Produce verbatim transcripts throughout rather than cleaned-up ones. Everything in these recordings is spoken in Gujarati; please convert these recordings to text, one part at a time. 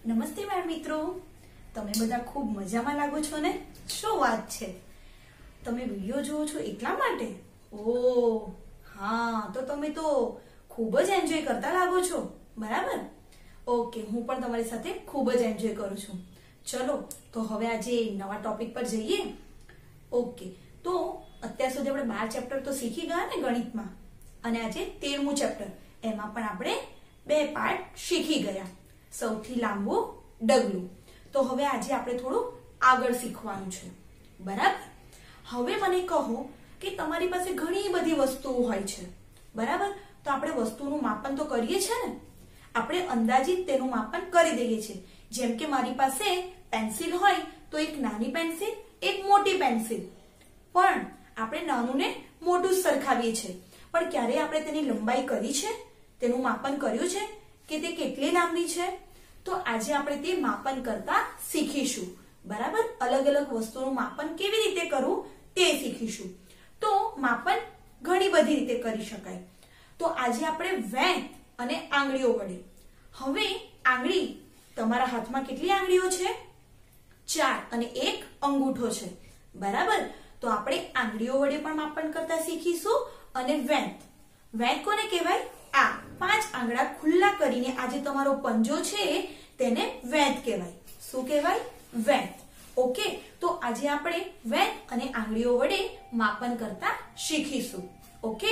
નમસ્તે બાળ મિત્રો, તમે બધા ખૂબ મજામાં લાગો છો ને? શું વાત છે, તમે વિડિયો જોવો છો એટલા માટે? ઓ હા, તો તમે તો ખૂબ જ એન્જોય કરતા લાગો છો, બરાબર? ઓકે, હું પણ તમારી સાથે ખૂબ જ એન્જોય કરું છું. ચલો તો હવે આજે નવા ટોપિક પર જઈએ. ઓકે, તો અત્યાર સુધી આપણે બાર ચેપ્ટર તો શીખી ગયા ને ગણિતમાં, અને આજે તેરમું ચેપ્ટર, એમાં પણ આપણે બે પાર્ટ શીખી ગયા. સૌથી લાંબુ ડગલું. તો હવે આજે આપણે થોડું આગળ શીખવાનું છે, બરાબર? હવે મને કહો કે તમારી પાસે ઘણી બધી વસ્તુઓ હોય છે, બરાબર? તો આપણે વસ્તુનું માપન તો કરીએ છીએ ને, આપણે અંદાજિત તેનું માપન કરી દઈએ છીએ. જેમ કે મારી પાસે પેન્સિલ હોય તો એક નાની પેન્સિલ, એક મોટી પેન્સિલ, પણ આપણે નાનું ને મોટું સરખાવીએ છીએ. પણ ક્યારે આપણે તેની લંબાઈ કરી છે, તેનું માપન કર્યું છે કે તે કેટલી લાંબી છે? તો આજે આપણે તે માપન કરતા શીખીશું, બરાબર? અલગ અલગ વસ્તુનું માપન કેવી રીતે કરવું તે શીખીશું. તો માપન ઘણી બધી રીતે કરી શકાય. તો આજે આપણે વેંત અને આંગળીઓ વડે. હવે આંગળી, તમારા હાથમાં કેટલી આંગળીઓ છે? ચાર, અને એક અંગૂઠો છે, બરાબર? તો આપણે આંગળીઓ વડે પણ માપન કરતા શીખીશું. અને વેંત, વેંત કોને કહેવાય? આ પાંચ આંગળા ખુલ્લા કરીને આ જે તમારો પંજો છે તેને વેંત કહેવાય. શું કહેવાય? વેંત. ઓકે, તો આજે આપણે વેંત અને આંગળીઓ વડે માપન કરતા શીખીશું. ઓકે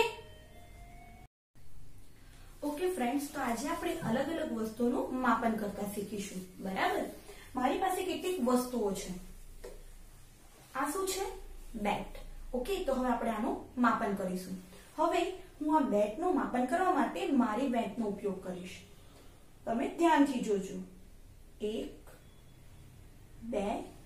ઓકે ફ્રેન્ડ્સ, તો આજે આપણે અલગ અલગ વસ્તુનું માપન કરતા શીખીશું, બરાબર? મારી પાસે કેટલીક વસ્તુઓ છે. આ શું છે? બેટ. ઓકે, તો હવે આપણે આનું માપન કરીશું. હવે હું આ બેટનું માપન કરવા માટે મારી બેટનો ઉપયોગ કરીશ. તમે ધ્યાનથી જોજો. એક, બે,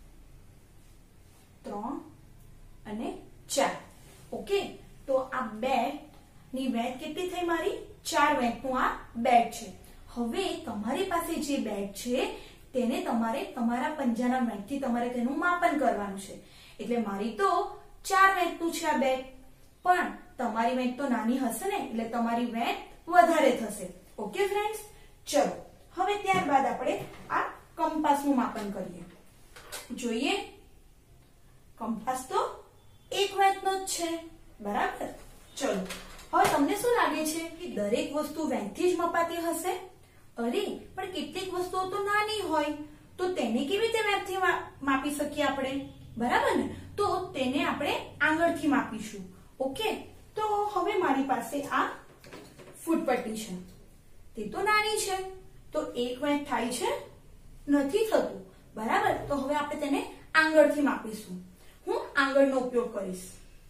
ત્રણ અને ચાર. ઓકે, તો આ બેટની વેંત કેટલી થઈ મારી? ચાર વેંતનું આ બેટ છે. હવે તમારી પાસે જે બેટ છે તેને તમારે તમારા પંજાના વેંતથી તમારે તેનું માપન કરવાનું છે. એટલે મારી તો ચાર વેંતનું છે આ બેટ, પણ તમારી વેંત તો નાની હશે ને, એટલે તમારી વેંત વધારે થશે. ઓકે ફ્રેન્ડ્સ, ચલો હવે ત્યારબાદ આપણે આ કંપાસનું માપન કરીએ. જોઈએ, કંપાસ તો એક વેંતનો જ છે, બરાબર? ચલો હવે તમને શું લાગે છે કે દરેક વસ્તુ વેંતથી જ મપાતી હશે? અરે પણ કેટલીક વસ્તુઓ તો નાની હોય, તો તેને કેવી રીતે વેંતથી માપી શકીએ આપણે? બરાબર ને? તો તેને આપણે આંગળથી માપીશું. ઓકે, તો હવે મારી પાસે આ ફૂટપટ્ટી છે, તે તો નાની છે, તો એક વેંત થાય છે? નથી થતું, બરાબર? તો હવે આપણે તેને આંગળથી માપીશું. હું આંગળનો ઉપયોગ કરીશ.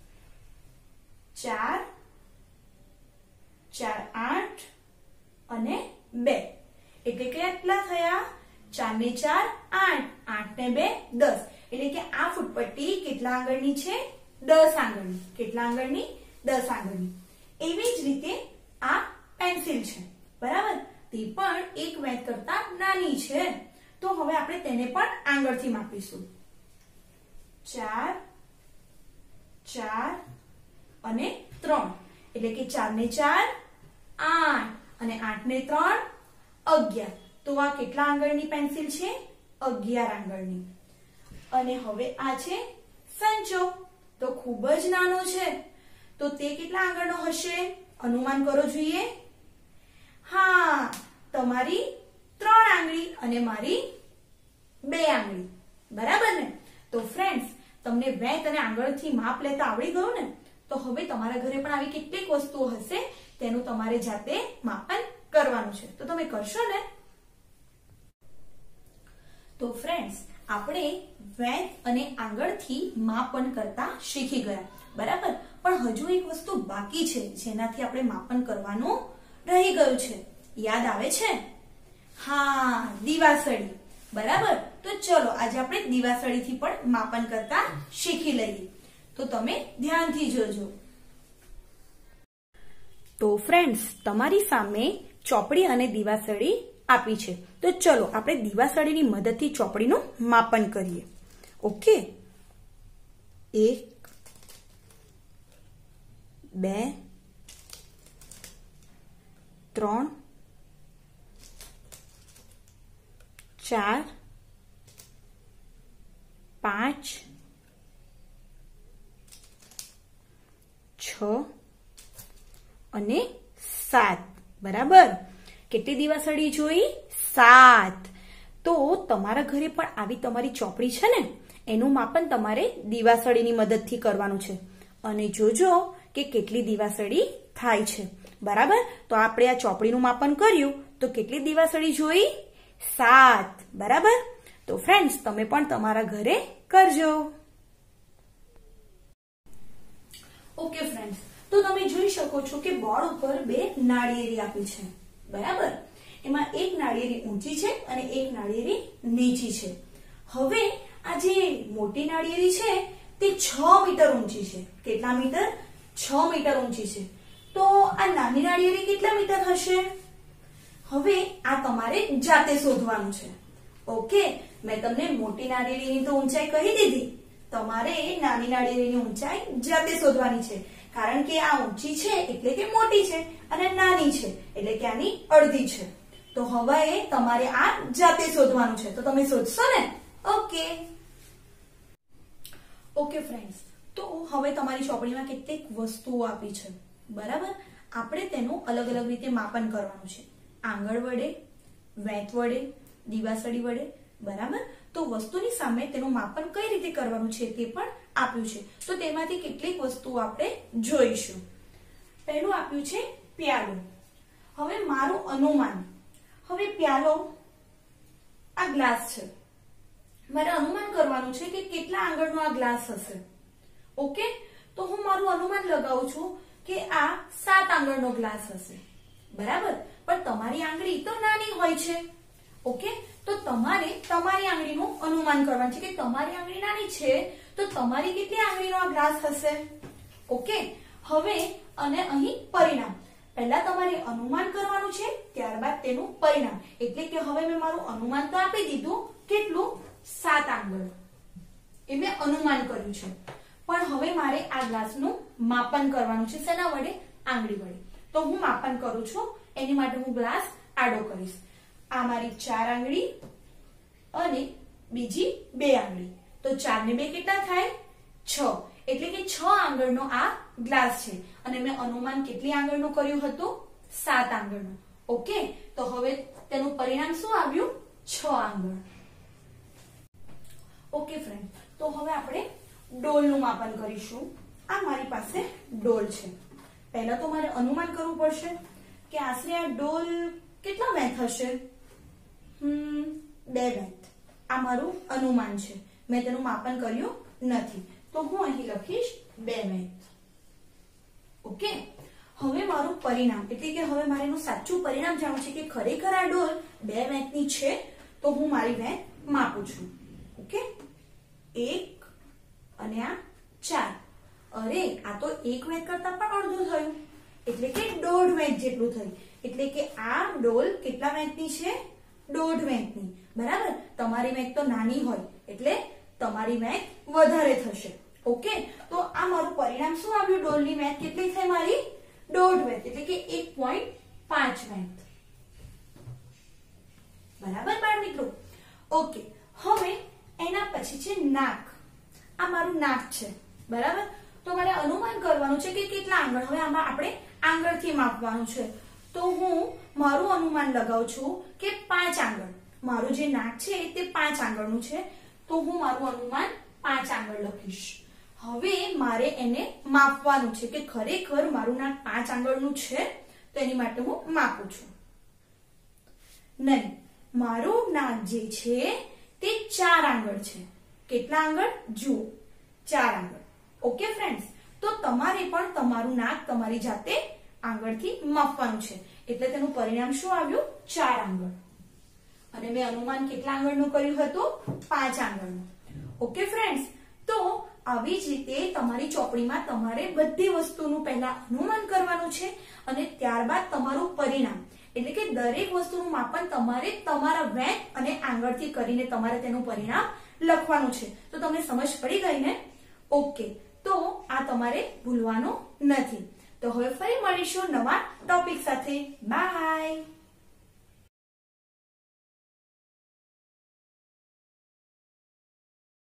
ચાર, ચાર આઠ અને બે, એટલે કે કેટલા થયા? ચાર ને ચાર આઠ, આઠ ને બે દસ. એટલે કે આ ફૂટપટ્ટી કેટલા આંગળની છે? દસ આંગળની. કેટલા આંગળની? દસ આંગળની. એવી જ રીતે આ પેન્સિલ છે, બરાબર? તે પણ એક વેંત કરતા નાની છે, તો હવે આપણે તેને પણ આંગળથી માપીશું. ચાર, ચાર અને ત્રણ, એટલે કે ચાર ને ચાર આઠ, અને આઠ ને ત્રણ અગિયાર. તો આ કેટલા આંગળની પેન્સિલ છે? અગિયાર આંગળની. અને હવે આ છે સંચો, તો ખૂબ જ નાનો છે, તો તે કેટલા આંગળનો હશે? અનુમાન કરો જોઈએ. હા, તમારી ત્રણ આંગળી અને મારી બે આંગળી, બરાબર ને? તો ફ્રેન્ડ્સ, તમને વેંત અને આંગળથી માપ લેતા આવડી ગયું ને? તો હવે તમારા ઘરે પણ આવી કેટલીક વસ્તુઓ હશે, તેનું તમારે જાતે માપન કરવાનું છે. તો તમે કરશો ને? તો ફ્રેન્ડ્સ, આપણે વેંત અને આંગળથી માપન કરતા શીખી ગયા, બરાબર? પણ હજુ એક વસ્તુ બાકી છે જેનાથી આપણે માપન કરવાનું રહી ગયું છે. યાદ આવે છે? હા, દીવાસળી, બરાબર? તો ચલો આજે આપણે દીવાસળીથી પણ માપન કરતા શીખી લઈએ. તો તમે ધ્યાનથી જોજો. તો ફ્રેન્ડ્સ, તમારી સામે ચોપડી અને દીવાસળી આપી છે. તો ચલો આપણે દીવાસળીની મદદથી ચોપડીનું માપન કરીએ. ઓકે, એક, બે, ત્રણ, ચાર, પાંચ, છ અને સાત. બરાબર. કેટલી દિવાસળી જોઈ? સાત. તો તમારા ઘરે પણ આવી તમારી ચોપડી છે ને, એનું માપન તમારે દિવાસળીની મદદથી કરવાનું છે અને જોજો કે કેટલી દિવાસળી થાય છે. બરાબર. તો આપણે આ ચોપડીનું માપન કર્યું તો કેટલી દિવાસળી જોઈ? સાત. બરાબર. તો ફ્રેન્ડ્સ, તમે પણ તમારા ઘરે કરજો. ઓકે ફ્રેન્ડ્સ, તો તમે જોઈ શકો છો કે બોર્ડ ઉપર બે નાળિયેરી આપી છે. બરાબર. એમાં એક નાળિયેરી ઊંચી છે અને એક નાળિયેરી નીચી છે. હવે આ જે મોટી નાળિયેરી છે તે છ મીટર ઊંચી છે. કેટલા મીટર? છ મીટર ઊંચી છે. તો આ નાની નાળિયેરી કેટલા મીટર હશે? હવે આ તમારે જાતે શોધવાનું છે. ઓકે, મેં તમને મોટી નાળિયેરીની તો ઊંચાઈ કહી દીધી, તમારે નાની નાળિયેરીની ઊંચાઈ જાતે શોધવાની છે. કારણ કે આ ઊંચી છે એટલે કે મોટી છે અને નાની છે એટલે કે આની અડધી છે. તો હવે તમારે આ જાતે શોધવાનું છે. તો તમે શોધશો ને? ઓકે ઓકે ફ્રેન્ડ્સ, તો હવે તમારી ચોપડીમાં કેટલીક વસ્તુઓ આપી છે. બરાબર. આપણે તેનું અલગ અલગ રીતે માપન કરવાનું છે. આંગળ વડે, વેંત વડે, દિવાસળી વડે. બરાબર. તો વસ્તુની સામે તેનું માપન કઈ રીતે કરવાનું છે તે પણ આપ્યું છે. તો તેમાંથી કેટલીક વસ્તુઓ આપણે જોઈશું. પહેલું આપ્યું છે પ્યાલો. હવે મારું અનુમાન, હવે પ્યાલો આ ગ્લાસ છે, મારે અનુમાન કરવાનું છે કે કેટલા આંગળનો આ ગ્લાસ હશે. ઓકે, તો હું મારું અનુમાન લગાવું છું કે આ સાત આંગળનો ગ્લાસ હશે. બરાબર. પણ તમારી આંગળી તો નાની હોય છે. ઓકે, તો તમારે તમારી આંગળીનું અનુમાન કરવાનું છે કે તમારી આંગળી નાની છે તો તમારી કેટલી આંગળીનો આ ગ્લાસ હશે. ઓકે, હવે અને અહીં પરિણામ. પહેલા તમારે અનુમાન કરવાનું છે, ત્યારબાદ તેનું પરિણામ. એટલે કે હવે મેં મારું અનુમાન તો આપી દીધું. કેટલું? સાત આંગળ. એ મેં અનુમાન કર્યું છે. પણ હવે મારે આ ગ્લાસનું માપન કરવાનું છે. શેના વડે? આંગળી વડે. તો હું માપન કરું છું. એની માટે હું ગ્લાસ આડો કરીશ. આ મારી ચાર આંગળી અને બીજી બે આંગળી. તો ચાર ને બે કેટલા થાય? છ. એટલે કે છ આંગળનો આ ગ્લાસ છે અને મેં અનુમાન કેટલી આંગળનું કર્યું હતું? સાત આંગળનું. ઓકે, તો હવે તેનું પરિણામ શું આવ્યું? છ આંગળ. ઓકે ફ્રેન્ડ, તો હવે આપણે ડોલનું માપન કરીશું. આ મારી પાસે ડોલ છે. પહેલા તો મારે અનુમાન કરવું પડશે કે આશરે આ ડોલ કેટલા વેંત હશે? હમ બે વેંત. આ મારું અનુમાન છે. મેં તેનું માપન કર્યું નથી. તો હું અહીં લખીશ બે વેંત. ઓકે, હવે મારું પરિણામ એટલે કે હવે મારે એનું સાચું પરિણામ જાણવું છે કે ખરેખર આ ડોલ બે વેંતની છે. તો હું મારી વેંત માપું છું. ઓકે, એક અને આ ચાર. અરે, આ તો એક વેંત કરતા પણ અડધું થયું એટલે કે દોઢ વેંત જેટલું થયું. એટલે કે આ ડોલ કેટલા વેંતની છે? દોઢ વેંતની. બરાબર. તમારી વેંત તો નાની હોય એટલે તમારી વેંત વધારે થશે. ઓકે, તો આ મારું પરિણામ શું આવ્યું? ડોલની વેંત કેટલી થઈ મારી? દોઢ વેંત એટલે કે એક પોઈન્ટ પાંચ વેંત. બરાબર બાળ મિત્રો? ઓકે, હવે એના પછી છે નાક. આ મારું નાક છે. બરાબર. તો મારે અનુમાન કરવાનું છે કે કેટલા આંગળ. હવે આમાં આપણે આંગળથી માપવાનું છે. તો હું મારું અનુમાન લગાવું છું કે પાંચ આંગળ. મારું જે નાક છે તે પાંચ આંગળનું છે. તો હું મારું અનુમાન પાંચ આંગળ લખીશ. હવે મારે એને માપવાનું છે કે ખરેખર મારું નાક પાંચ આંગળનું છે. તો એની માટે હું માપું છું. નહીં, મારું નાક જે છે તે ચાર આંગળ છે. કેટલા આંગળ? જુઓ, ચાર આંગળ. ઓકે ફ્રેન્ડ્સ, તો તમારે પણ તમારું નાક તમારી જાતે આંગળથી માપવાનું છે. એટલે તેનું પરિણામ શું આવ્યું? ચાર આંગળ. અને મેં અનુમાન કેટલા આંગળનું કર્યું હતું? પાંચ આંગળનું. ઓકે ફ્રેન્ડ્સ, તો આવી જ રીતે તમારી ચોપડીમાં તમારે બધી વસ્તુનું પહેલા અનુમાન કરવાનું છે અને ત્યારબાદ તમારું પરિણામ એટલે કે દરેક વસ્તુનું માપન તમારે તમારા વેંત અને આંગળથી કરીને તમારે તેનું પરિણામ લખવાનું છે. તો તમને સમજ પડી ગઈ ને? ઓકે, તો આ તમારે ભૂલવાનું નથી. તો હવે ફરી મળીશું નવા ટોપિક સાથે. બાય.